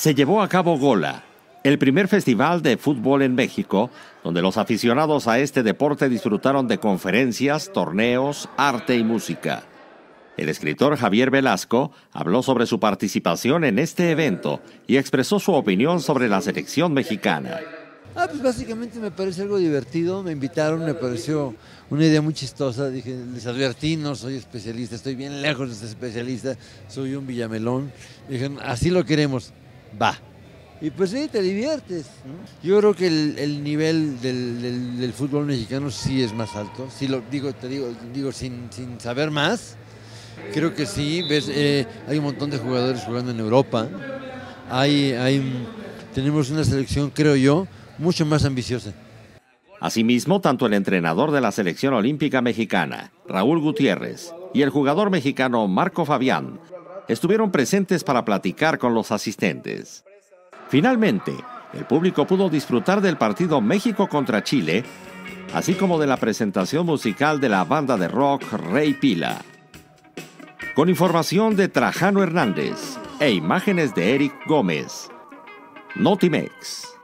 Se llevó a cabo Gola, el primer festival de fútbol en México, donde los aficionados a este deporte disfrutaron de conferencias, torneos, arte y música. El escritor Javier Velasco habló sobre su participación en este evento y expresó su opinión sobre la selección mexicana. Pues básicamente me parece algo divertido, me invitaron, me pareció una idea muy chistosa, dije, les advertí, no soy especialista, estoy bien lejos de ser especialista, soy un villamelón, dijeron, así lo queremos, va. Y pues sí, te diviertes, ¿no? Yo creo que el nivel del fútbol mexicano sí es más alto, sí lo digo, te digo sin saber más, creo que sí, ves, hay un montón de jugadores jugando en Europa, tenemos una selección, creo yo, mucho más ambiciosa. Asimismo, tanto el entrenador de la selección olímpica mexicana, Raúl Gutiérrez, y el jugador mexicano Marco Fabián estuvieron presentes para platicar con los asistentes. Finalmente, el público pudo disfrutar del partido México contra Chile, así como de la presentación musical de la banda de rock Rey Pila. Con información de Trajano Hernández e imágenes de Eric Gómez, Notimex.